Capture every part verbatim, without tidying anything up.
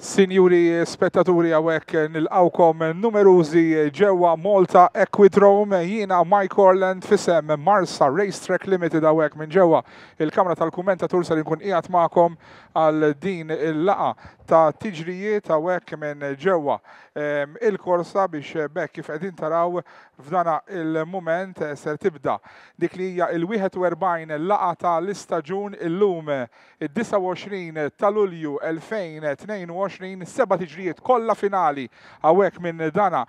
Sinjuri spettaturi għawek nil-għawkom numerużi ġewa Malta Equidrome, jiena Mike Orland fisem Marsa Racetrack Limited għawek minn ġewa il-Kamra tal-Kumentatur sal nkun qiegħed magħkom għal din il-laqa ta' tiġrijiet għawek minn ġewa il-korsa biex bekk kif qegħdin taraw f'dana il-moment ser tibda dik li hija il-wieħed u erbgħin laqa ta' l-istaġun illum id-disa' u għoxrin ta' Lulju elfejn u tnejn u għoxrin seba' tiġrijiet kollha finali hawnhekk minn dana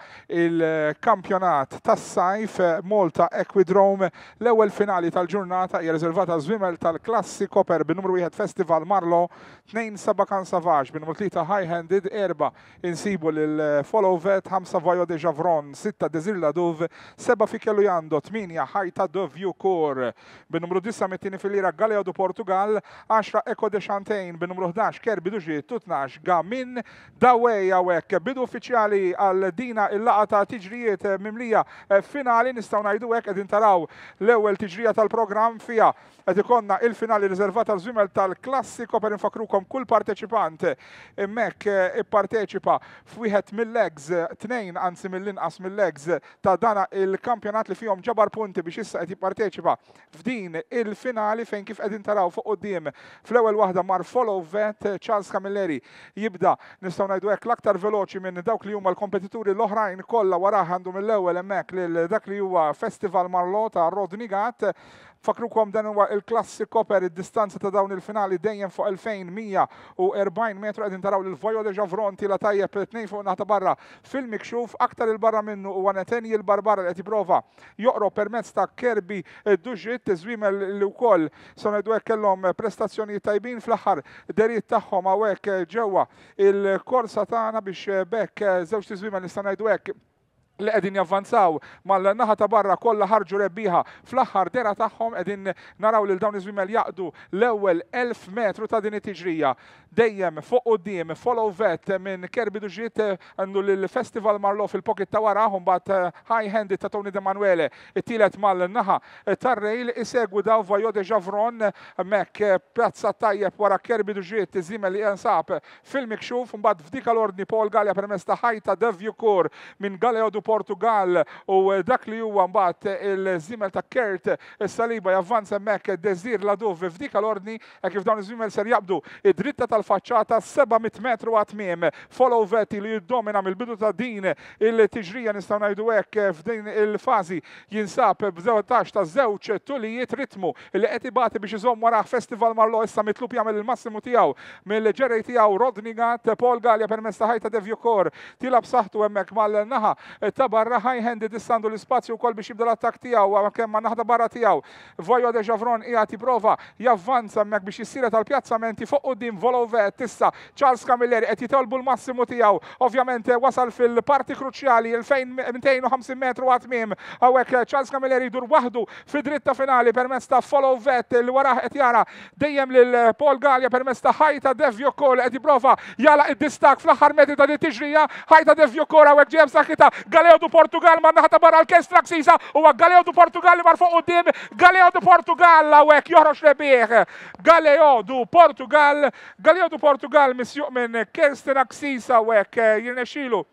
il-kampjonat tas-sajf Malta Equidrome. L-ewwel finali tal-ġurnata hija riservata żwiemel tal-Klassi Koper bin-numru wieħed Festival Marlo, tnejn Sabakan Savage bin-numru tlieta High-Handed, erba' insibu lil Follow Vet, ħamsa Vajo de Javron, sitta Desir Laduv, seba' Fikelu Jando, tminja Ħajta Dovju Kor bin-numru disa' mit-tieni fil-lira Galeo du Portugal, għaxra Eco de Chantain bin-numru ħdax Kerbi Duġiet, tnax Gamin Dawej għawek. Bidu uffiċjali għal dina il-laqa ta' tiġrijiet mimlija finali, nistgħu ngħidu hekk qegħdin taraw l-ewwel tiġrija tal-programm fiha qed ikonna il-finali riservata żwiemel tal-Klassiko per infakrukom kull parteċipant hemmhekk ipparteċipa f'wieħed mill-legs, tnejn anzi mill-inqas mill-legs ta' dana il-kampjonat li fihom ġabar punti biex issa qed jipparteċipa f'din il-finali fejn kif qegħdin taraw fuq quddiem fl-ewwel waħda mar Follow Vet Charles Camilleri jibda nistgħu ngħidu hekk l-aktar veloċi minn dawk li huma l-kompetituri l-oħrajn kollha warah għandhom mill-ewwel hemmhekk lil dak li huwa Festival Marlo ta' Rodnigat. Fakrukom dan huwa il-Klassi Koper, id-distanza ta' dawn il-finali dejjem fuq elfejn mija u erbgħin metru qegħdin taraw lil Vajo de Javron tila tajjeb tnejn fuq naħta barra fil-mikxuf, aktar il-barra minnu huwa Netanji l-Barbara li qed jipprova joqrob permezz ta' Kerbi Duġit, żwiemel li wkoll se ngħidu hekk kellhom prestazzjonijiet tajbin fl-aħħar derijiet tagħhom hawnhekk ġewwa il-korsa tagħna biex bekk żewġ żwiemel nista' ngħidu hekk li qegħdin javvanzaw mal-naħa ta' barra kollha ħarġu rebbieħa fl-aħħar dera tagħhom qegħdin naraw lil dawn iż-żwiemel jaqdu l-ewwel elf metru ta' din it-tiġrija. Dejjem fuq quddiem Follow Vet minn Kerbi Duġiet għandu lill-Festival Marlo fil-pocket ta' wara, mbagħad High-Handed ta' Tony De Manuele it-tielet mal-naħa tar-rejl isegwu daw Vajo de Javron hemmhekk pjazza tajjeb wara Kerbi Duġiet iż-żiemel li jinsab fil-mikxuf, mbagħad f'dik l-ordni Paul Gallia permezz ta' Ħajta Dovju Kor minn Galeo du Portugal u dak li huwa mbagħad il-żiemel ta' Kert Saliba javvanza hemmhekk Desir Laduv f'dik l-ordni kif dawn iż-żwiemel ser jaqbdu id-dritta tal-faċċata sebgħa metra wa tmiem. Follow Vet li jiddomina mill-bidu ta' din il-tiġrija nistgħu ngħidu hekk f'din il-fażi jinsab b'żewġ ta' żewġ tulijiet ritmu li qed ibati biex iżomm warah Festival Marlo issa mitlub jagħmel il-massimu tiegħu mill-ġerej tiegħu Rodnigat. Paul Gallia permezz ta' Ħajta Dovju Kor tilab saħtu hemmhekk mal-naħa ta' barra High-Handed istandu l-ispazju wkoll biex jibda l-attak tiegħu kemm ma' naħda barra tiegħu. Vajo de Javron qiegħed jipprova javvanza hemmhekk biex jissira tal-pjazzamenti fuq quddiem Follow Vet issa Charles Camilleri qed jitolbu l-massimu tiegħu. Ovvjament wasal fil-parti kruċjali elfejn mejtejn u ħamsin metru wa tmiem. Hawnhekk Charles Camilleri jdur waħdu fid-dritta finali permezz ta' Follow Vet li warah qed jara dejjem lil Paul Gallia permezz ta' Ħajta Dovju Kor qed jipprova jalaq id-distak fl-aħħar metri ta' tiġrija. Ħajta Dovju Kor hawnhekk ġie b'saħħitha Galeo du Portugal man naħta barra l-Kestra Ksisa u Galeo du Portugal li mar fuq quddiem Galeo du Portugal hawnhekk joħroġ rebbieħ. Galeo du Portugal, Galeo du Portugal misjuq minn Kestra Ksisa hawnhekk jirnexxielu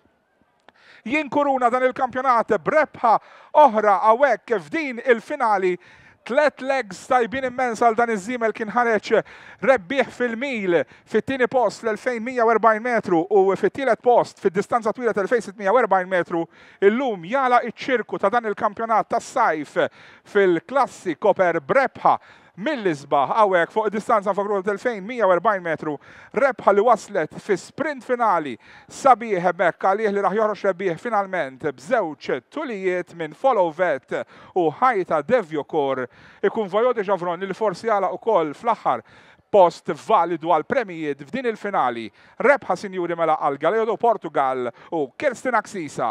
jinkuruna dan il-kampjonat b'rebħa oħra hawnhekk f'din il-finali. Tlet legs tajbin immens għal dan iż-żiemel kien ħareġ rebbieħ fil-mil fit-tieni post fl-elfejn mija u erbgħin metru u fit-tielet post fid-distanza twila tal-elfejn sitt mija u erbgħin metru. Illum jala iċ-ċirku ta' dan il-kampjonat tas-sajf fil-Klassi Koper b'rebħa mill-isbaħ hawnhekk fuq id-distanza fakru tal-elfejn mija u erbgħin metru. Rebħa li waslet fi sprint finali sabiħ hemmhekk għalih li raħ joħroġ rebbieħ finalment b'żewġ tulijiet minn Follow Vet u Ħajta Dovju Kor. Ikun Vajo de Javron li forsi jala wkoll fl-aħħar post validu għal premijiet f'din il-finali. Rebħa sinjuri mela għal Galeo du Portugal u Kirsten Ksisa.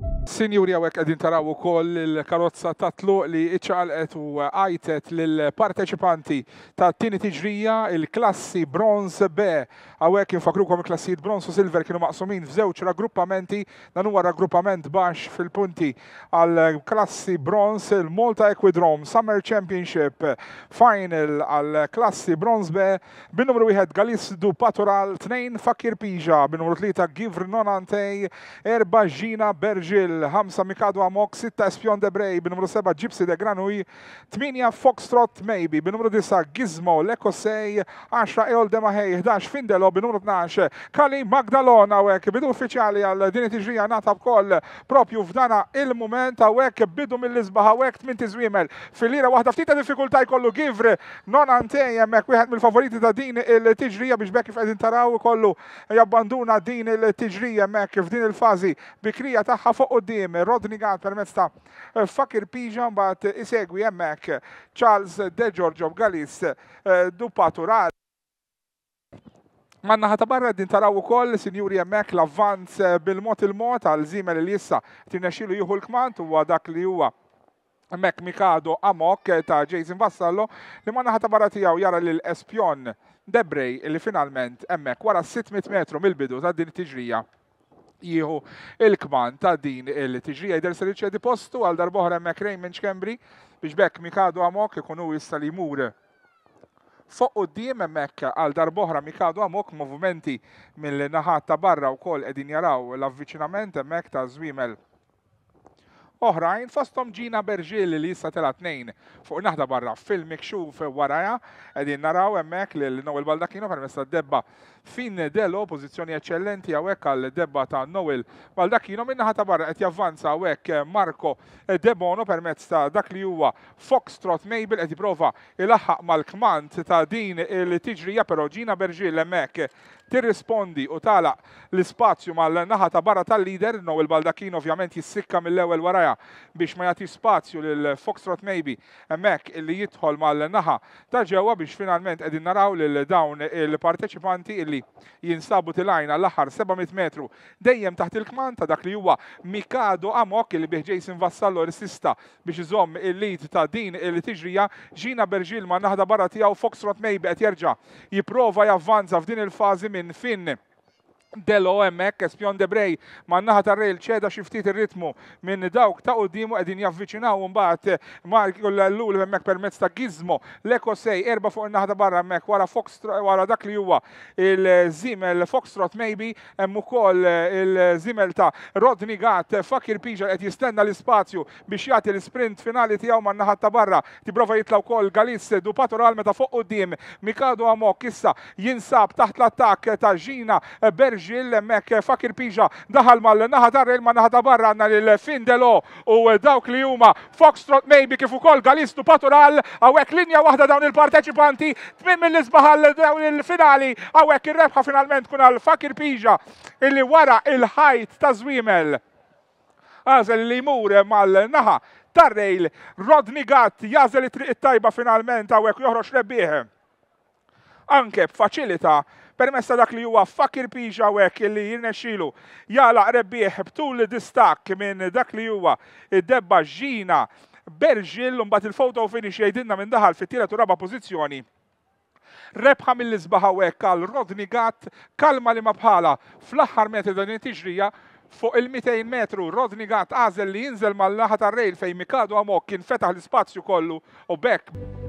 Sinjuri għawek għedin taraw ukoll il-karozza ta' tluq li iċċaqalqet u għajtet lill-parteċipanti ta' tini tiġrija il-klassi Bronze B. Għawek infakrukom il-klassijiet Bronze u Silver kienu maqsumin f'żewġ raggruppamenti, dan huwa raggruppament baxx fil-punti għal-klassi Bronze il-Malta Equidrome Summer Championship Final għal-klassi Bronze B bin-numru wieħed Galis du Patoral, tnejn Fakir Pija, bin-numru tlieta Givr Nonantej, erba Gina Bergil, ħamsa Mikado Amok, sitta Espion de Brej, bin-numru seba Gypsy de Granui, tminja Foxtrot Maybe, bin-numru disa Gizmo Lekosej, għaxra Eol de Mahej, ħdax Findelo, bin-numru tnax Kali Magdalona għek, bidu uffiċjali għal din it-tiġrija nata bkoll propju f'dana il-moment għek bidu mill-isbaħ għek tmin tiżwiemel fil-lira waħda ftita diffikultà jkollu Givr Nonantej hemmhekk wieħed mill-favoriti ta' din il-tiġrija biex bekk kif qegħdin taraw kollu jabbanduna din il-tiġrija hemmhekk f'din il-fażi bikrija tagħha fuq qudiem Rodney Gad permezz ta' Fakir Pija mbagħad isegwi hemmhekk Charles De Giorgio Galis du Patural. Manna ħata barra din taraw ukoll sinjuri hemmhekk l-avvanz bil-mod il-mod għal żiemel li issa tirnexxielu jieħu l-kmand huwa dak li huwa hemmhekk Mikado Amok ta' Jason Vassallo li manna ħata barra tiegħu jara lil Espion De Brej li finalment hemmhekk wara sittmit metru mill-bidu ta' din it-tiġrija jieħu il-kman ta' din il-tiġrija jidher se riċedi postu għal darb'oħra hemmhekk Raymond Schembri biex bekk Mikado Amok ikun hu issa li jmur fuq quddiem hemmhekk għal darb'oħra Mikado Amok movimenti mill-naħat ta' barra wkoll qegħdin jaraw l-avviċinament hemmhekk ta' żwiemel oħrajn fosthom Gina Bergil li issa tela tnejn fuq naħda barra fil-mikxuf warajha qegħdin naraw hemmhekk lil Noel Baldacchino permezz tad-debba Findelo, pożizzjoni eċċellenti hawnhekk għal debba ta' Noel Baldacchino min-naħa ta' barra qed javvanza hawnhekk Marco De Bono permezz ta' dak li huwa Foxtrot Mabel qed jipprova ilaħħaq mal-kmand ta' din il-tiġrija però Gina Bergil hemmhekk tirrispondi u tagħlaq l-ispazju mal-naħa ta' barra tal-lider Noel Baldacchino ovvjament jissikka mill-ewwel warajha biex ma jagħti spazju lil Foxtrot Maybe hemmhekk illi jidħol mal-naħa ta' ġewwa biex finalment qegħdin naraw lil dawn il-parteċipanti illi jinsabu tilajna l-aħħar sebgħmit metru dejjem taħt il-kman ta' dak li huwa Mikado Amok illi bih Jason Vassallo resista biex iżomm il-lead ta' din il-tiġrija Gina Bergil ma' naħda barra tiegħu Foxtrot Maybe qed jerġa' jipprova javvanza f'din il-fażi minn fin Delo hemmhekk Espion De Brej man-naħa tar-rejl ċeda xi ftit ir-ritmu minn dawk ta' qudiemu qegħdin javviċinaw mbagħad Marco Lul hemmhekk permezz ta' Gizmo Lekosej erba' fuq in-naħa barra hemmhekk wara Foxtrot wara dak li huwa il-żiemel Foxtrot Maybe hemm ukoll il-żiemel ta' Rodney Gad Fakir Pija qed jistenna l-ispazju biex jagħti l-sprint finali tiegħu man-naħa ta' barra tipprova jitla wkoll Galis du Patoral meta fuq quddiem Mikado Amok issa jinsab taħt l-attakk ta' Gina Bergil Ġil hemmhekk Fakir Pija daħal mal-naħa tar-rejl ma' naħa ta' barra għandna lil Findelo u dawk li huma Foxtrot Maybe kif ukoll Galis du Patoral hawnhekk linja waħda dawn il-parteċipanti tmiem mill-isbaħ għal dawn il-finali hawnhekk ir-rebħa finalment tkun għal Fakir Pija illi wara il-ħajt ta' żwiemel għażel li jmur mal-naħa tar-rejl Rodney Gad jażel it-triq it-tajba finalment hawnhekk joħroġ rebbieħ anke b'faċilità permessa dak li huwa Fakir Pija hawnhekk illi jirnexxielu jalaq rebbieħ btul distakk minn dak li huwa id-debba Gina Bergil u mbagħad il-photo finish jgħidilna minn daħal fit-tielet u raba' pożizzjoni. Rebħa mill-isbaħ hawnhekk għal Rodney Gad kalma li ma bħala fl-aħħar metri dan it-tiġrija fuq il-mئتين metru Rodney Gad għażel li jinżel mal-naħa tar-rejl fejn Mikado Amok kien fetaħ l-ispazju kollu u bekk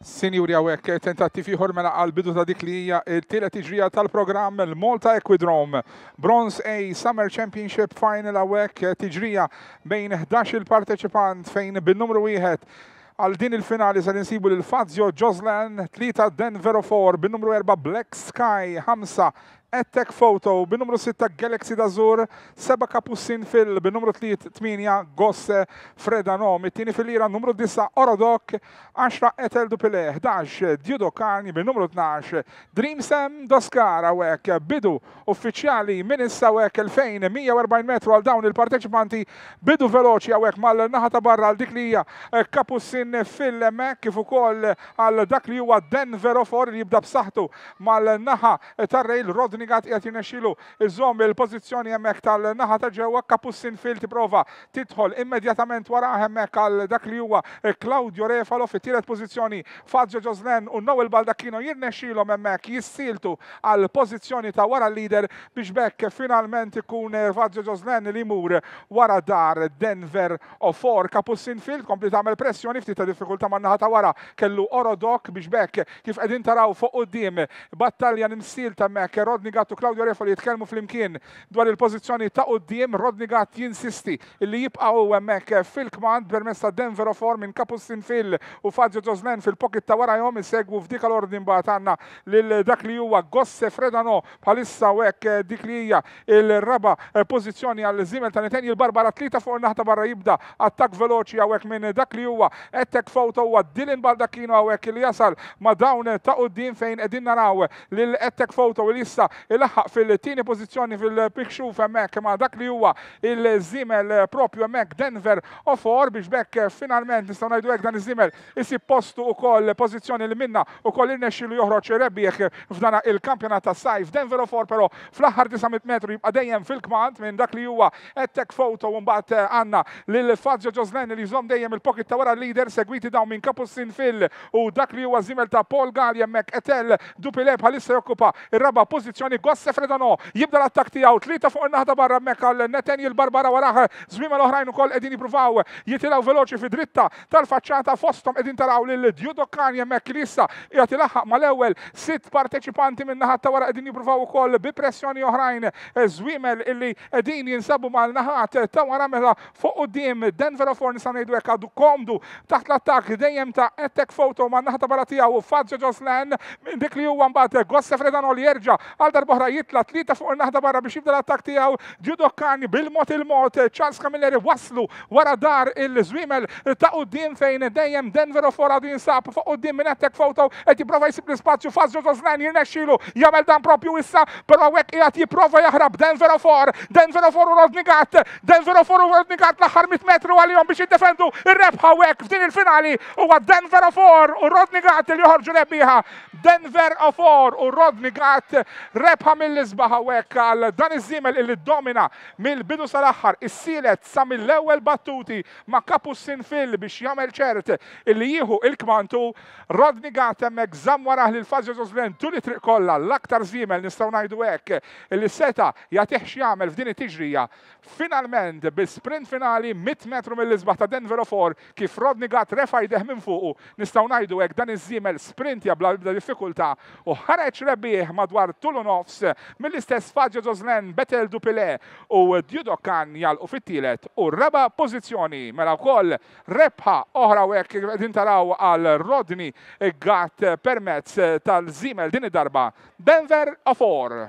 Sinjuri għawek, tentattiv ieħor mela għal-bidu ta' dik li hija t-tielet tiġrija tal-programm il-Malta Equidrome. Bronze A Summer Championship Final għawek, tiġrija bejn ħdax il-parteċipant fejn bin-numru wieħed għal din il-finali se insibu lil Fazio Joslan, tlieta Denver four, bin-numru erba' Black Sky, ħamsa Ettek Photo, bin-numru sitta Galaxy Dazur, seba Kapussin Fil, bin-numru tminja Gosse Fredano, mit-tieni fil-lira numru disa Orodok, għaxra Etel Dupile, ħdax Diudokani, bin-numru tnax Dreamsem Doskara wek, bidu uffiċjali minn issa wek elfejn mija u erbgħin metru għal dawn il-parteċipanti, bidu veloċi għawek mal-naħa ta' barra għal dik li hija Kapussin Fil mek kif ukoll għal dak li huwa Denver four li jibda b'saħħtu mal-naħa tar-rejl Rod Nigat jgħat jinexilu iżom il-pozizjoni hemmhekk tal-naħa ta' ġewwa Kapussin Fil tipprova tidħol immedjatament wara hemmhekk għal dak li huwa Claudio Refalo fit-tielet pożizzjoni Fazio Joslan u Noel Baldacchino jirnexxilhom hemmhekk jissiltu għal pożizzjoni ta' wara l-lider biex bekk finalment ikun Fazio Joslan li jmur wara dar Denver four. Kapussin Fil kompli tagħmel pressjoni ftit ta' diffikultà man-naħa ta' wara kellu Orodok biex bekk kif qegħdin taraw fuq quddiem battalja nimsilta hemmhekk Rodney Gat u Claudio Refalo jitkellmu flimkien dwar il-pożizzjoni ta' quddiem. Rodney Gat jinsisti li jibqgħu hemmhekk fil-kmand permezz ta' Denver four minn Kapussin Fil u Fazio Joslan fil-pocket ta' warahom isegwu f'dik l-ordni mbagħad għandna lil dak li huwa Gosse Fredano bħalissa hekk dik li hija il-raba pożizzjoni għal żiemel ta' Nathaniel Barbara tlieta fuq naħta barra jibda attakk veloċi hawnhekk minn dak li huwa Ettek Photo u Dylan Baldacchino hawnhekk li jasal ma' dawn ta' quddiem fejn qegħdin naraw lil Ettek Photo li issa il-ħaq fil-tieni pożizzjoni fil-pikxuf hemmhekk ma' dak li huwa il-żiemel propju hemmhekk Denver four biex bekk finalment nistgħu ngħidu hekk dan iż-żiemel isib postu wkoll pożizzjoni li minna wkoll irnexxielu joħroġ rebbieħ f'dana il-kampjonat tas-sajf. Denver four però fl-aħħar tisa' metru jibqa' dejjem fil-kmand minn dak li huwa Ettek Photo u mbagħad għandna lil Fazio Joslan li jżomm dejjem il-pocket ta' wara l-leader segwiti dawn minn Kapussin Fil u dak li huwa żiemel ta' Paul Galli hemmhekk Etel Dupile bħalissa jokkupa ir-raba pożizzjoni Gosse Fredano jibda l-attak tiegħu tlieta fuq in-naħa barra hemmhekk għal Nathaniel Barbara waraħ żwiema l-oħrajn ukoll qegħdin jippruvaw jitilgħu veloċi fi dritta tal-faċċata fosthom qegħdin taraw lil Diudokani hemmhekk li issa qiegħed ilaħħaq mal-ewwel sitt parteċipanti min-naħa ta' wara qegħdin jippruvaw ukoll bi pressjoni oħrajn żwiemel illi qegħdin jinsabu mal-naħat ta' wara mela fuq quddiem Denver four nista' ngħidu hekk għadu komdu taħt l-attakk dejjem ta' Ettek Photo man-naħa ta' barra tiegħu Fazio Joslan minn dik li huwa mbagħad Gosse Fredano li jerġa' għal darbohra jitla tlieta fuq il-naħta barra biex jibda l-attak tiegħu Diudokani bil-mod il-mod Charles Camilleri waslu wara dar il-żwiemel ta' quddiem fejn dejjem Denver four għadu jinsab fuq quddiem minn Ettek Photo qed jipprova jsib l-ispazju Fazio Joslan jirnexxielu jagħmel dan propju issa però hekk qiegħed jipprova jaħrab Denver four Denver four u Rodney Gat Denver four u Rodney Gat l-aħħar mit metru għalihom biex jiddefendu ir-rebħa hekk f'din il-finali huwa Denver four u Rodney Gat li joħorġu rebbieħa. Denver four u Rodney Gat rebħa mill-isbaħ hawnhekk għal dan iż-żiemel illi domina mill-bidu sal-aħħar issielet sa mill-ewwel battuti ma' Kapussin Fil biex jagħmel ċert illi jieħu il-kmantu. Rodney Gat hemmhekk żamm warah lil Fazio Joslan tul it-triq kollha l-aktar żiemel nistgħu ngħidu hekk illi seta jagħtih x'jagħmel f'din it-tiġrija. Finalment bil-sprint finali mit metru mill-isbaħ ta' Denver four kif Rodney Gat refa' jdeħ minn fuqu nistgħu ngħidu hekk dan iż-żiemel sprint bla diffikultà u ħareġ rebbieħ madwar tul u nofs mill-istess Fazio Joslan Etel Dupile u Diudokani jalqu fit-tielet u raba pożizzjoni mela wkoll rebħa oħra hekk qegħdin taraw għal Rodney Gat permezz tal-żiemel din id-darba Denver four.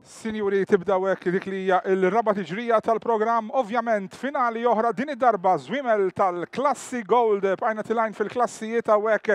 Sinjuri, tibda hekk dik li hija l-raba tiġrija tal-programm, ovvjament finali oħra din id-darba żwiemel tal-klassi Gold bqajna tilajn fil-klassijiet hawnhekk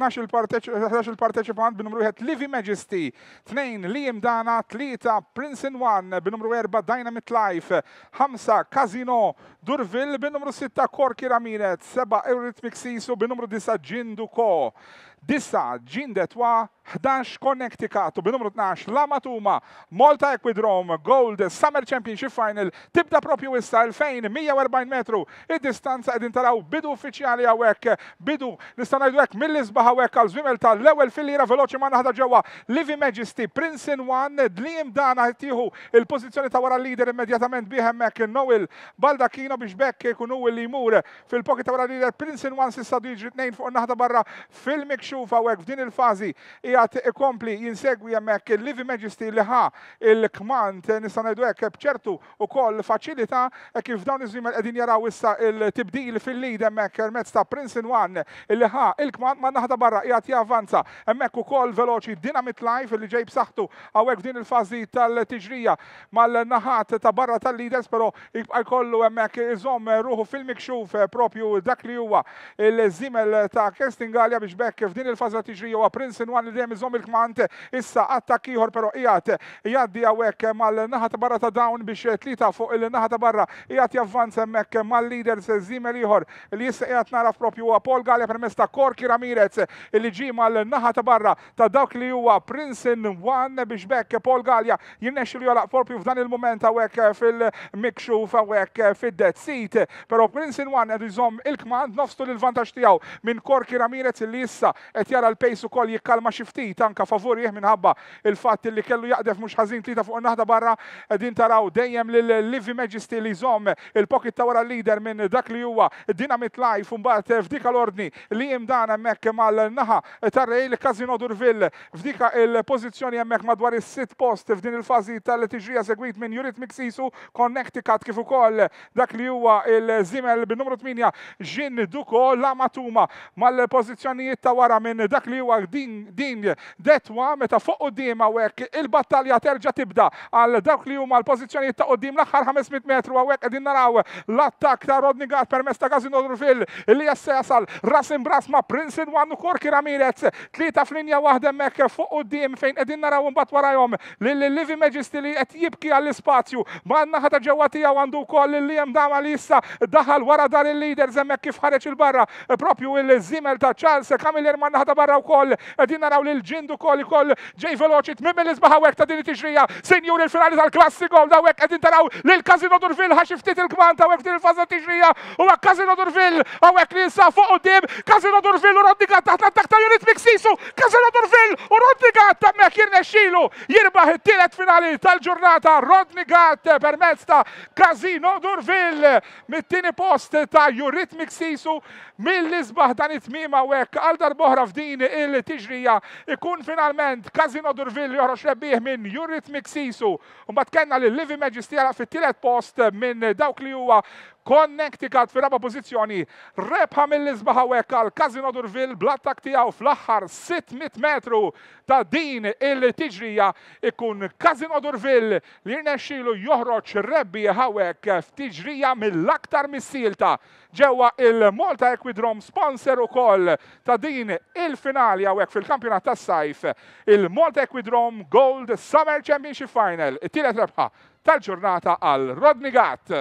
tnax il-parteċipant b'numru wieħed Livy Majesty, tnejn Liam Dana, tlieta Prince in One b'numru erba' Dynamite Life, ħamsa Casino Durville b'numru sitta Corky Ramirez, seba' Eurythmic Sisu b'numru disa Jinduko, disa Jindetwa, ħdax Connecticut b'numru tnax La Matuma, Malta Equidrome Gold Summer Championship Final tibda propju issa elfejn mija u erbgħin metru. Id-distanza qegħdin taraw bidu uffiċjali hawnhekk, bidu nistgħu ngħidu hekk mill-isbaħ hawnhekk għal żwiemel tal-ewwel fil-lira veloċi ma naħda ġewwa Livy Majesty, Prince in One, Liam Dana tieħu il-pożizzjoni ta' wara l-leader immedjatament bih hemmhekk Noel Baldacchino biex bekk ikun hu li jmur fil-pocket ta' wara l-leader. Prince in One s'issa jiġri tnejn fuq naħda barra fil-mikxuf hawnhekk f'din il-fażi qiegħed ikompli jinsegwi hemmhekk il-Livy Majesty li ħa il-kmand nista' ngħidu hekk b'ċertu wkoll faċilità kif dawn iż-żwiemel qegħdin jaraw issa il-tibdil fil-lead hemmhekk permezz ta' Prince in One li ħa il-kmand ma naħda barra qiegħed javvanza hemmhekk ukoll veloċi Dynamite Life li ġej b'saħħtu hawnhekk f'din il-fażi tal-tiġrija mal-naħat ta' barra tal-leaders, però jkollu hemmhekk iżomm ruħu fil-mikxuf propju dak li huwa il-żiemel ta' Kerstingalja biex bekk f'din il-fażi tal-tiġrija huwa Prince in One li dejjem iżomm il-kmand issa attakk ieħor però qiegħed jgħaddi hawnhekk mal-naħa ta' barra ta' dawn biex tlieta fuq il-naħa ta' barra qiegħed javvanza hemmhekk mal-leaders żiemel ieħor li issa qiegħed naraf propju huwa Paul Gallia permezz ta' Corky Ramirez li ġie mal-naħa ta' barra ta' dawk li huwa Prince in One biex bekk Paul Gallia jinnexxi li jolaq propju f'dan il-mument hawnhekk fil-mikxuf hawnhekk fid-dead seat, però Prince in One qed iżomm il-kmand nofstu l-vantaġġ tiegħu minn Corky Ramirez li issa qed jara l-pace ukoll jikkalma xi ftit anke favorih minħabba il-fatt li kellu jaqdef mhux ħażin tlieta fuq naħda barra qegħdin taraw dejjem lil Livy Majesty li jżomm il-pocket ta' wara leader minn dak li huwa Dynamite Life u mbagħad f'dika l-ordni li jimdan hemmhekk mal-naħa tar-rejl Casino Durville f'dika il-pożizzjoni hemmhekk madwar is-sitt post f'din il-fażi tal-tiġrija segwit minn Eurythmic Sisu, Connecticut kif ukoll dak li huwa il-żiemel bin-numru tminja Jinduko La Matuma mal-pożizzjonijiet ta' wara minn dak li huwa din din detwa meta fuq quddiem hawnhekk il-battalja terġa' tibda għal dawk li huma l-pożizzjonijiet ta' quddiem l-aħħar ħamesmiet metru hawnhekk qegħdin naraw l-attakk ta' Rodney Gart permezz ta' Casino Durville li jassa jasal ras imbras ma' Prince in One u Corky Ramirez tlieta f'linja waħda hemmhekk fuq quddiem fejn qegħdin naraw imbagħad warahom lil Livy Majesty li qed jibki għall-ispazju ma' naħa ta' ġewwa tiegħu għandu wkoll Liam Dana li issa daħal wara dar il-leaders hemmhekk kif ħareġ il-barra propju il-żiemel ta' Charles Camiller ma' naħa ta' barra wkoll qegħdin naraw lil Jinduko li koll ġej veloċi tmiem il-isbaħ hawnhekk ta' din it-tiġrija. Sinjur il-finali tal-klassi Gold hawnhekk qegħdin taraw lil Casino Durville ħax ftit il-kmand hawnhekk f'din il-faża tat-tiġrija huwa Casino Durville hawnhekk li issa fuq quddiem Casino Durville u Rodney Gart taħt l-attakk ta' Eurythmic Sisu. Casino Durville u Rodney Gart hemmhekk jirnexxielu jirbaħ it-tielet finali tal-ġurnata. Rodney Gart permezz ta' Casino Durville mit-tieni post ta' Eurythmic Sisu mill-isbaħ dan it-tmiem hawnhekk għal darb'oħra f'din il-tiġrija ikun finalment Casino Durville joħroġ rebbieħ minn Eurythmic Sisu u mbagħad kellna lil Livy Majesty għala fit-tielet post minn dawk li huwa Connecticut fi raba pożizzjoni. Rebħa mill-isbaħ hawnhekk għal Casino Durville bl-attakk tiegħu fl-aħħar sittmiet metru ta' din il-tiġrija ikun Casino Durville li jirnexxielu joħroġ rebbieħ hawnhekk f'tiġrija mill-aktar missielta ġewwa il-Malta Equidrome, sponsor ukoll ta' din il-finali hawnhekk fil-kampjonat tas-sajf, il-Malta Equidrome Gold Summer Championship Final, it-tielet rebħa tal-ġurnata għal Rodney Gart.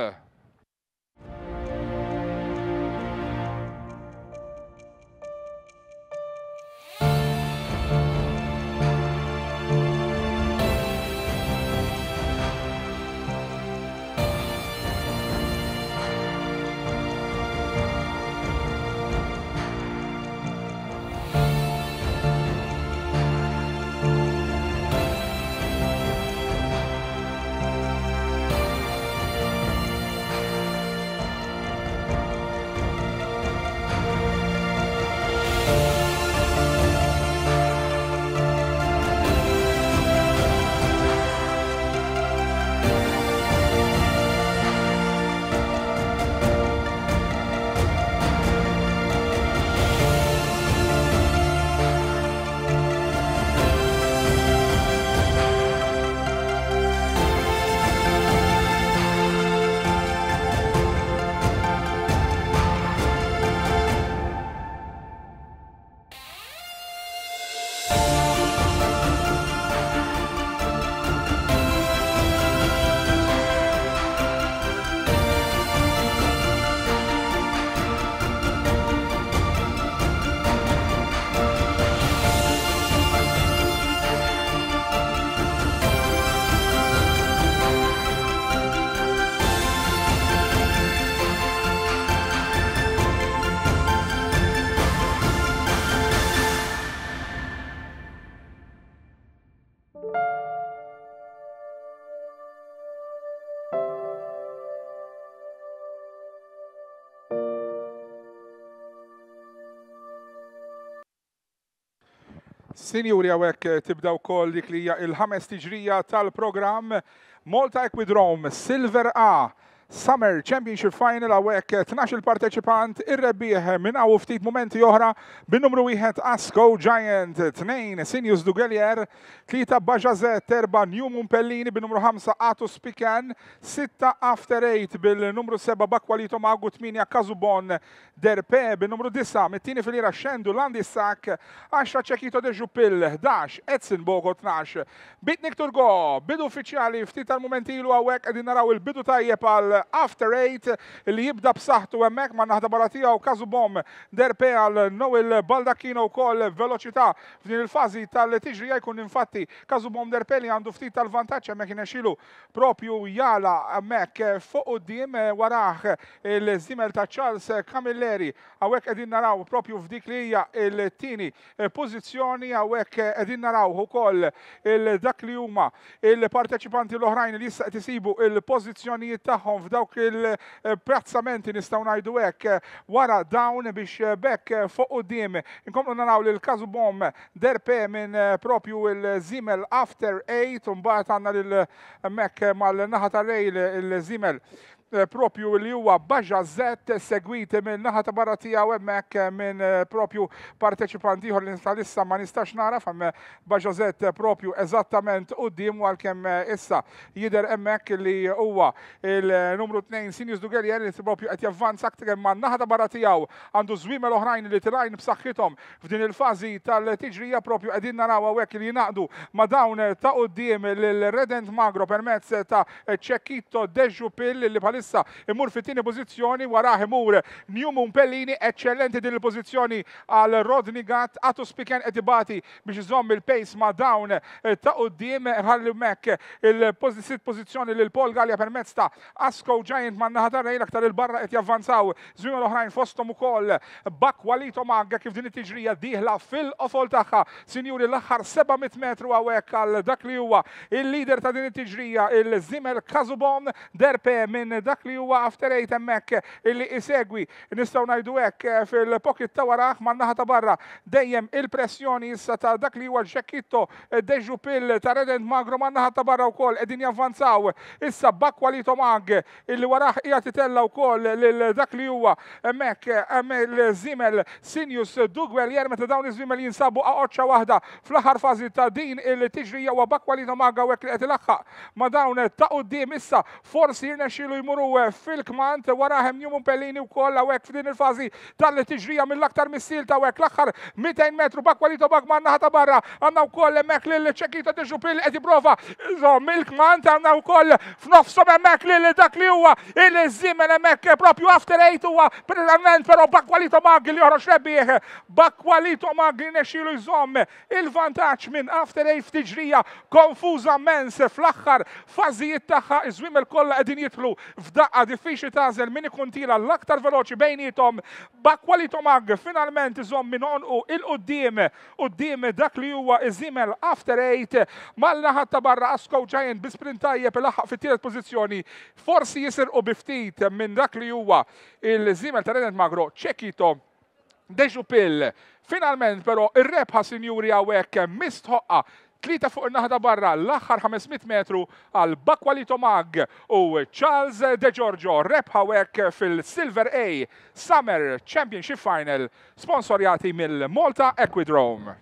Sinjuri għawek tibdaw kol dik li hija il-ħames tiġrija tal-programm Malta Equidrome Silver A Summer Championship Final għawek tnax il-parteċipant ir-rebbieħ minn għaw ftit momenti oħra bin-numru wieħed Asco Giant, tnejn Sinjus Dugelier, tlieta Bajazet, terba Newman Pellini bin-numru ħamsa Atus Pican, sitta After Eight bil-numru seba Bakwalito Magu, tminja Kazubon Derpe bin-numru disa, mit-tieni fil-ira Xendu Landisak, għaxra Ċekito de Jupil, ħdax Edson Bogo tnax, Bitnik Turgo, bidu uffiċjali ftit tal-momenti ilu għawek għedin naraw il-bidu tajjeb għal After Eight li jibda b'saħħtu hemmhekk ma' naħda barra tiegħu Kazubom Derpe għal Noel Baldacchino wkoll veloċità f'din il-fażi tal-tiġrija jkun infatti Kazubom Derpe li għandu ftit tal-vantaġġ hemmhekk inexilu propju jala hemmhekk fuq quddiem warah il-żimel ta' Charles Camilleri hawnhekk qegħdin naraw propju f'dik li hija l-tieni pożizzjoni hawnhekk qegħdin naraw ukoll il-dak li huma il-parteċipanti l-oħrajn li jista' tisibu il-pożizzjonijiet tagħhom f'dawk il-prazzamenti nistgħu ngħidu hekk wara dawn biex bekk fuq quddiem inkomplu naraw lil Kazubom Derpe minn propju il-żimel After Eight u mbagħad għandna lil hemmhekk mal-naħa tar-rejl il-żimel propju li huwa Bajazet segwit minn naħa ta' barra tiegħu hemmhekk minn propju parteċipanti ieħor li issa ma nistax naraf hemm Bajazet propju eżattament quddiem għalkemm issa jidher hemmhekk li huwa il-numru tnejn Sinjus Dugelier li propju qed javvanza aktar ma' naħa ta' barra tiegħu għandu żwiemel oħrajn li tilajn b'saħħithom f'din il-fażi tal-tiġrija propju qegħdin naraw hawnhekk li jingħaqdu ma' dawn ta' quddiem lil Redent Magro permezz ta' Ċekito de Jupil li bħalissa imur fit-tieni pożizzjoni warah imur Newman Pellini eċċellenti din il-pożizzjoni għal Rodney Gatt Atus Pican qed ibati biex iżomm il-pace ma' dawn ta' quddiem ħalli hemmhekk il-sitt pożizzjoni lil Paul Gallia permezz ta' Asco Giant man naħa tar-rejl aktar il-barra qed javvanzaw żwiemel oħrajn fosthom ukoll Bakwalito Magga kif din it-tiġrija dieħla fil-qofol tagħha sinjuri l-aħħar sebgħumiet metru hawnhekk għal dak li huwa il-leader ta' din it-tiġrija il-żimel Kazubom Derpe minn dak li huwa After Eight hemmhekk illi isegwi nistgħu ngħidu hekk fil-pocket ta' warah man-naħa ta' barra dejjem il-pressjoni issa ta' dak li huwa Ċekito de Jupil ta' Redent Magro man-naħa ta' barra wkoll qegħdin javvanzaw issa Bakwalito Mag illi warah qiegħed itella wkoll lil dak li huwa hemmhekk hemm il-żimel Sinjus Dugelier meta dawn iż-żimel jinsabu aqoċċa waħda fl-aħħar fażi ta' din il-tiġrija huwa Bakwalito Mag hawnhekk li qed ilaħħaq ma' dawn ta' quddiem issa forsi jirnexxielu jmuru fil-kmant warahem Newman Pellini wkoll hawnhekk f'din il-fażi tal-tiġrija mill-aktar missil ta' hawnhekk l-aħħar mئتين metru Bakwalito Mag man-naħa ta' barra għandna wkoll hemmhekk lil Ċekito de Jupil qed jipprova żomm il-kmant għandna wkoll f'nofshom hemmhekk lil dak li huwa il-żimel hemmhekk propju After Eight huwa preżentament però Bakwalito Mag li joħroġ rebbieħ Bakwalito Mag li nexxielu jżomm il-vantaġġ minn After Eight f'tiġrija konfuża mens fl-aħħar fażijiet tagħha iż-żwiemel kollha qegħdin jidħlu f'daqqa diffiċli tażel min ikun tila l-aktar veloċi bejnietom Bakwalito Mag finalment iżomm minn onqu il-qudiem quddiem dak li huwa iż-żimel After Eight mal-naħa ta' barra Asco Giant bi sprint tajjeb ilaħħaq fit-tielet pożizzjoni forsi jisirqu bi ftit minn dak li huwa il-żimel ta' Redent Magro Ċekito de Jupil. Finalment però ir-rebħa sinjuri hawnhekk mistħoqqa tlieta fuq in-naħa ta' barra l-aħħar ħamesmiet metru għal Bakwalito Mag u Charles De Giorgio rebħa hawnhekk fil-Silver A Summer Championship Final sponsorjati mill-Malta Equidrome.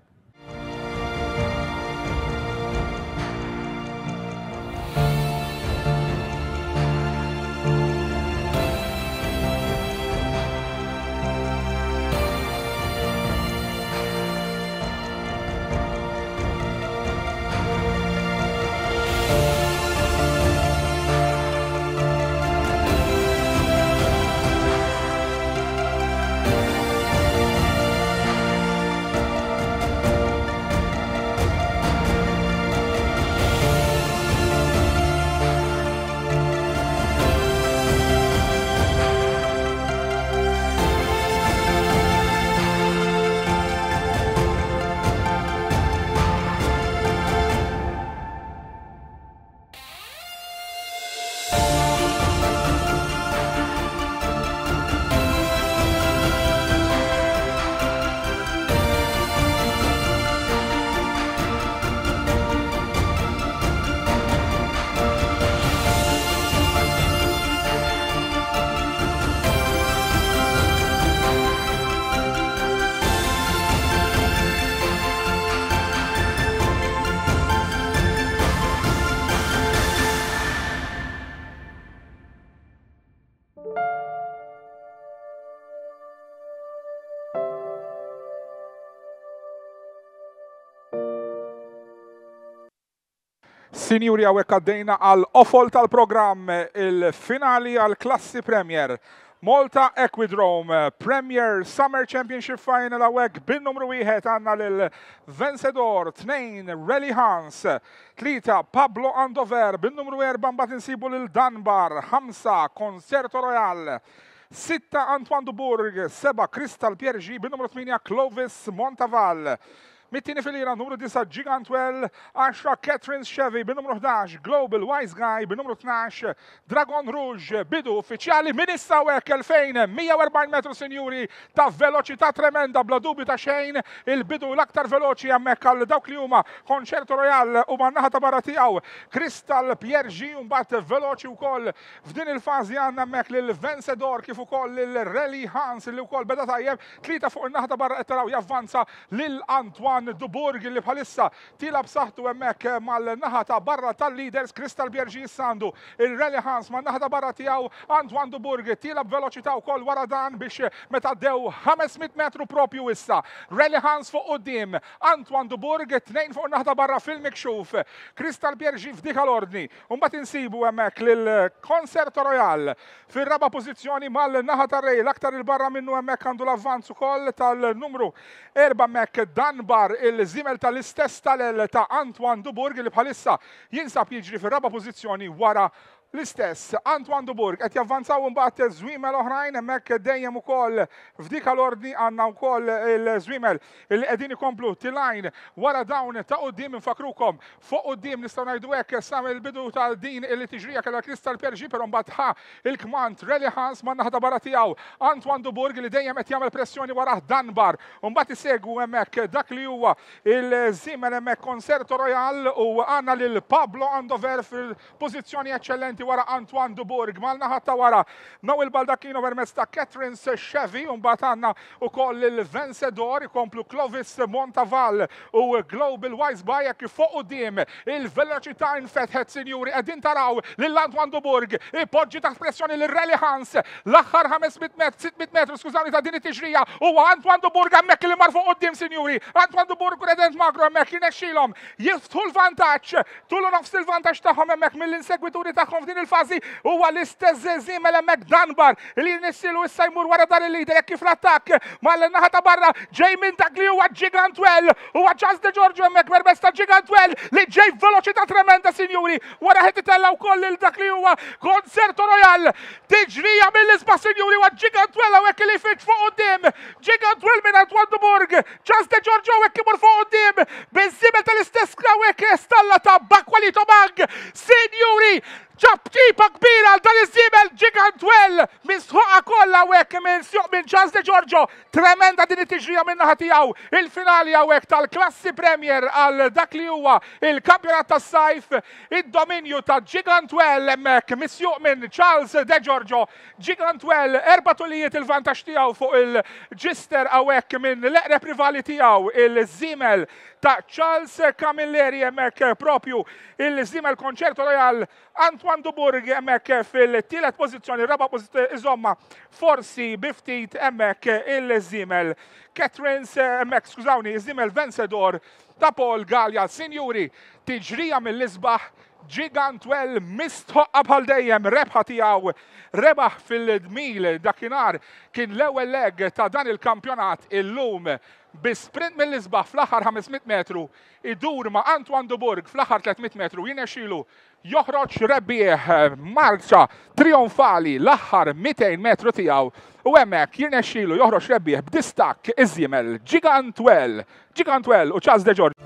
Sinjuri għawek għaddejna għal ofol tal-programm il-finali għal klassi Premier. Malta Equidrome Premier Summer Championship Final għawek bin-numru wieħed għanna l-Vencedor, tnejn Rally Hans, tlita Pablo Andover, bin-numru erba' mbagħad insibu lil-Danbar, ħamsa Concerto Royal, sitta Antoine Dubourg, seba Crystal Piergi, bin-numru tminja Clovis Montaval. Mittini fil-ira numru disa Gigantwell, għaxra Catherine Chevy, bin-numru ħdax Global Wise Guy, bin-numru tnax Dragon Rouge, bidu uffiċjali minn issa hekk elfejn mija u erbgħin metru sinjuri ta' veloċità tremenda bla dubju ta' xejn, il-bidu l-aktar veloċi hemmhekk għal dawk li huma Concerto Royal u man-naħa ta' barra tiegħu Crystal Piergi u mbagħad veloċi wkoll f'din il-fażi għandna hemmhekk lil Vencedor kif ukoll lil Rally Hans li wkoll beda tajjeb, tlieta fuq in-naħa ta' barra qed taraw javvanza lil Antoine Dubourg li bħalissa tilab saħtu hemmhekk mal-naħa ta' barra tal-leaders Crystal Piergi sandu il-Rally Hans man-naħa ta' barra tiegħu Antoine Dubourg tilab veloċità wkoll wara dan biex meta ddew ħamesmija metru propju issa. Rally Hans fuq quddiem, Antoine Dubourg tnejn fuq naħa ta' barra fil-mikxuf, Crystal Piergi f'dik l-ordni. U mbagħad insibu hemmhekk lil Concerto Royal fir-raba' pożizzjoni mal-naħa tar-rej l-aktar il-barra minnu hemmhekk għandu l-avvanz ukoll tal-numru erba' hemmhekk Danbar il-żimel tal-istess tal-el ta' Antoine Dubourg li bħalissa jinsab jiġri fir-raba' pożizzjoni wara l-istess. Antoine Dubourg qed javvanzaw imbagħad żwiemel oħrajn hemmhekk dejjem ukoll f'dik l-ordni għandna wkoll il-żwiemel li qegħdin ikomplu tilajn wara dawn ta' quddiem infakrukom fuq quddiem nistgħu ngħidu hekk sa mill-bidu ta' din illi tiġrija kellha Crystal Piergi però mbagħad ħa il-kmand Rally Hans man-naħa barra tiegħu Antoine Dubourg li dejjem qed jagħmel pressjoni wara Danbar u mbagħad isegwu hemmhekk dak li huwa il-żiemel hemmhekk Concerto Royal u għandna lil Pablo Andover fil-pożizzjoni eċċellenti wara Antoine Dubourg mal-naħa ta' wara Noel Baldacchino permezz ta' Catherine Chevy u mbagħad għandna wkoll il-Vencedor ikomplu Clovis Montaval u Global Wise Guy kif fuq quddiem il-veloċità infetħet sinjuri qegħdin taraw lil Antoine Dubourg ipoġġi taħt pressjoni lil Rally Hans l-aħħar ħamesmija metru sittmija metru skużawni ta' din it-tiġrija huwa Antoine Dubourg hemmhekk li mar fuq quddiem sinjuri. Antoine Dubourg redent magru hemmhekk jinexxilhom jiftħu l-vantaġġ tulu nofs il-vantaġġ tagħhom hemmhekk mill-insegwituri tagħhom il-fazi huwa l-istess żiemel hemmhekk Danbar li nissilu issa jmur wara dar il-lider jekk kif l-attakk mal-naħa ta' barra ġej minn dak li huwa Gigantwell huwa Charles De Giorgio hemmhekk permezz ta' Gigantwell li ġej veloċità tremenda sinjuri wara ħed itella wkoll lil dak li huwa Concerto Royal tiġrija mill-isba' sinjuri huwa Gigantwell hawnhekk li jfitt fuq quddiem Gigantwell minn Antoine Dubourg Charles De Giorgio hawnhekk imur fuq quddiem biż-żiemel tal-istess hawnhekk stalla ta' Bakwalito Bag sinjuri ċabċipa kbira għal dan iż-żiemel Gigantwell minn sħuqa kollha hawnhekk minn sjoq minn Charles De Giorgio. Tremenda din it-tiġrija minn naħa tiegħu. Il-finali hawnhekk tal-Klassi Premier għal dak li huwa il-kampjonat tas-sajf, id-dominju ta' Gigantwell hemmhekk misjuq minn Charles De Giorgio. Gigantwell erba' tulijiet il-vantaġġ tiegħu fuq il-ġister hawnhekk minn l-eqreb rivali tiegħu il-żiemel ta' Charles Camilleri hemmhekk propju il-żiemel Concerto Royal Antoine Dubourg hemmhekk fil-tielet pożizzjoni, raba' pożizzjoni iżomma forsi biftit hemmhekk il-żiemel Catherine hemmhekk skużawni, iż-żiemel Vencedor ta' Paul Gallia. Sinjuri, tiġrija mill-isbaħ Gigantwell mistħoqqa bħal dejjem rebħa tiegħu rebaħ fil-dmil dakinhar kien l-ewwel leg ta' dan il-kampjonat illum bi-sprint mill-isbaħ fl-aħħar ħamesmija metru idur ma' Antoine Dubourg fl-aħħar tlietmija metru jinexxielu joħroġ rebbieħ marċa trionfali l-aħħar miytejn metru tiegħu u hemmhekk jirnexxielu joħroġ rebbieħ b'distakk iż-żiemel Gigantwell, Gigantwell u Charles De Giorgio.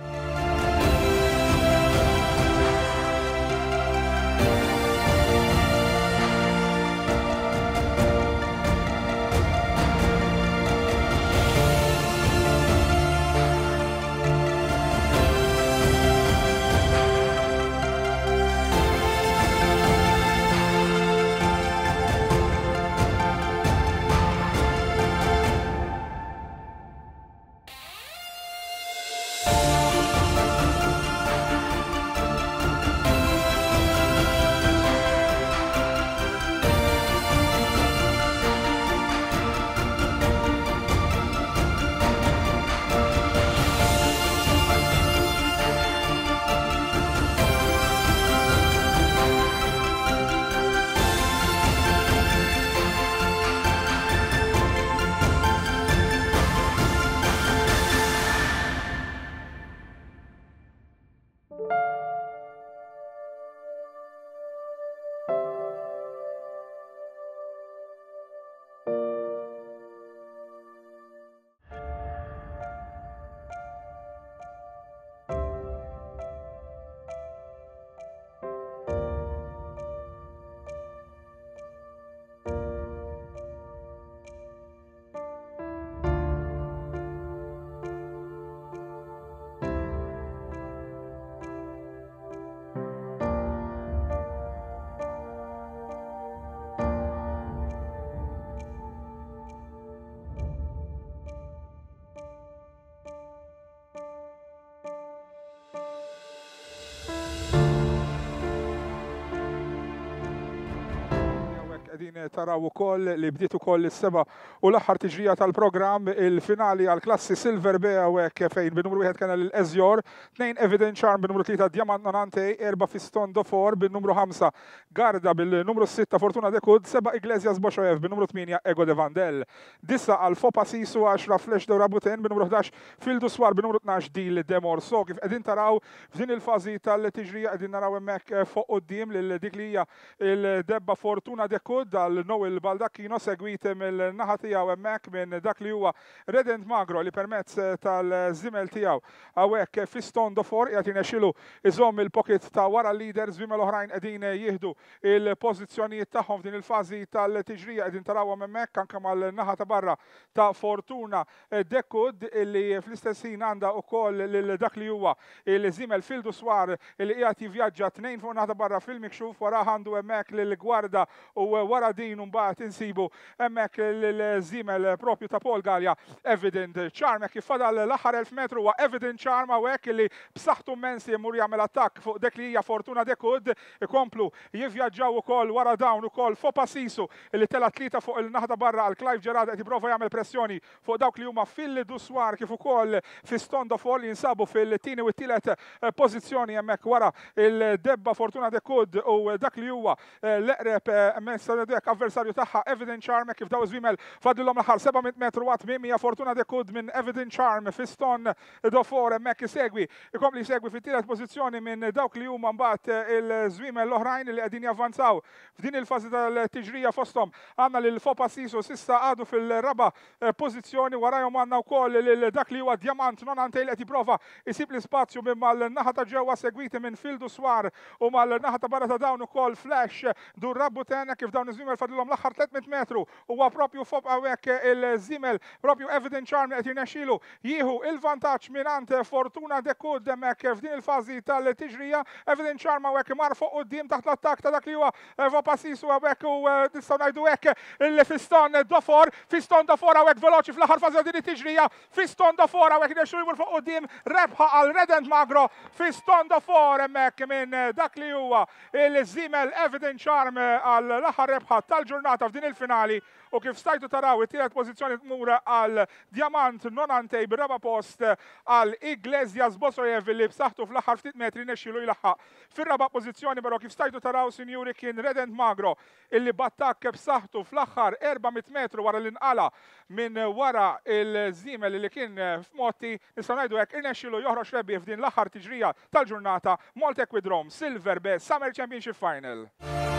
taraw ukoll li bdiet ukoll is-seba' u l-aħħar tiġrija tal-programm il-finali għall-klassi Silver B hawnhekk fejn bin-numru wieħed kien l-Eżjor, tnejn Evident Charm bin-numru tlieta Diamant Nonante, erba' Fiston Dofor bin-numru ħamsa Garda bil-numru sitta Fortuna Dekud, seba' Iglesias Boshoev bin-numru tminja Ego de Vandel, disa għal Fopa Sisu għaxra Flesh Dora Buten bin-numru ħdax Fildu Swar bin-numru tnax Dil Demor. So kif qegħdin taraw f'din il-fażi tal-tiġrija qegħdin naraw hemmhekk fuq quddiem lil dik li hija il-debba Fortuna Dekud dal Noel Baldacchino segwit mill-naħa tiegħu hemmhekk minn dak li huwa Redent Magro li permezz tal-żimel tiegħu hawnhekk Fiston Dofor qiegħed jinexxielu iżomm il-pocket ta' wara l-leader, żwiemel oħrajn qegħdin jieħdu il-pożizzjonijiet tagħhom f'din il-fażi tal-tiġrija qegħdin tarawhom hemmhekk anke mal-naħa ta' barra ta' Fortuna Dekud illi fl-istess ħin għandha wkoll lil dak li huwa il-żiemel Fildu Swar illi qiegħed jivvjaġġa tnejn fuq naħa ta' barra fil-mikxuf wara għandu hemmhekk lill-gwarda u wara din mbagħad insibu hemmhekk l-żiemel propju ta' Paul Gallia Evident Charm kif fadal l-aħħar elf metru huwa Evident Charm hawnhekk illi b'saħħtu immensi jmur jagħmel attakk fuq dik li hija Fortuna Dekud ikomplu jivvjaġġaw ukoll wara dawn ukoll Fopa Sisu illi tela tlieta fuq il-naħa ta' barra għal Clive Gerard qed jipprova jagħmel pressjoni fuq dawk li huma Fildu Swar kif ukoll Fiston Dofor li jinsabu fil-tieni u t-tielet pożizzjoni hemmhekk wara il-debba Fortuna Dekud u dak li huwa l-eqreb messaddek avversarju tagħha Evident Charm kif daw żwiemel fadlhom l-aħħar sebgħa metru watt mija Fortuna Dekud minn Evident Charm Fiston Dofor hemmhekk isegwi ikompli jsegwi fit-tielet pożizzjoni minn dawk li huma mbagħad il-żwiemel l-oħrajn li qegħdin javvanzaw f'din il-fażi tal-tiġrija fosthom għandna lil Fopa Sisu s'issa għadu fil-raba' pożizzjoni warahom għandna wkoll lil dak li huwa Diamant Nonante li qed jipprova jsib l-ispazju minn mal-naħa ta' ġewwa segwiti minn Fildu Swar u mal-naħa ta' barra ta' dawn ukoll Flash dur Rabuten kif dawn iż-żwiemel fadlhom l-aħħar tlietmien metru huwa proprju fuq hawnhekk il-żiemel propju Evident Charm qed jirnexxielu jieħu il-vantaġġ mingħand Fortuna Dekud hemmhekk f'din il-fażi tal-tiġrija. Evident Charm hawnhekk mar fuq quddiem taħt l-attakk ta' dak li huwa Fopa Sisu hawnhekk u nistgħu ngħidu hekk il-Fiston Dofor, Fiston Dofor hawnhekk veloċi fl-aħħar fażi din it-tiġrija, Fiston Dofor hawnhekk jirnexxielu jmur fuq quddiem rebħa għal Redent Magro, Fiston Dofor hemmhekk minn dak li huwa il-żiemel Evident Charm għal l-aħħar rebħa tal-ġurnata f'din il-finali u kif stajtu taraw it-tielet pożizzjoni tmur għal Diamant Nonante bir-raba' post għal Iglesias Boshoev li b'saħħtu fl-aħħar ftit metri nexxielu jlaħħaq fir-raba' pożizzjoni però kif stajtu taraw sinjuri kien Redent Magro illi battakk b'saħħtu fl-aħħar erba'miet metru wara l-inqala minn wara il-żiemel li kien f'motti nistgħu ngħidu hekk irnexxielu joħroġ rebbieħ f'din l-aħħar tiġrija tal-ġurnata Malta Equidrome Silver B Summer Championship Final.